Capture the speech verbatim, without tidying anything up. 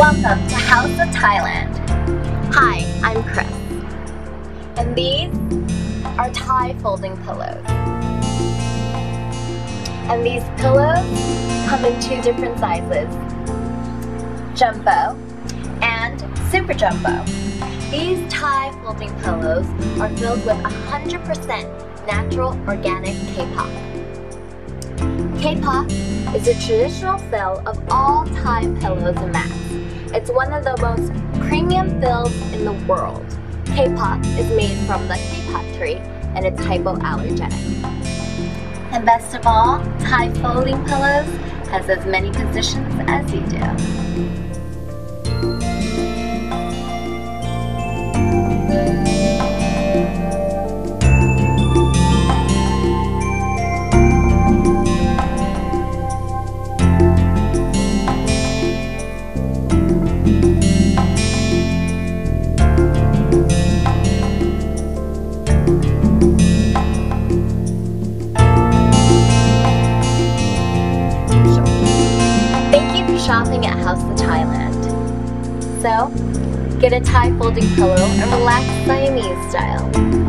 Welcome to House of Thailand. Hi, I'm Chris. And these are Thai folding pillows. And these pillows come in two different sizes, jumbo and super jumbo. These Thai folding pillows are filled with one hundred percent natural organic K-pop. K-pop is a traditional fill of all Thai pillows and mats. It's one of the most premium fills in the world. K-pop is made from the K-pop tree and it's hypoallergenic. And best of all, Thai folding pillows has as many positions as you do. Shopping at House of Thailand. So, get a Thai folding pillow and relax Siamese style.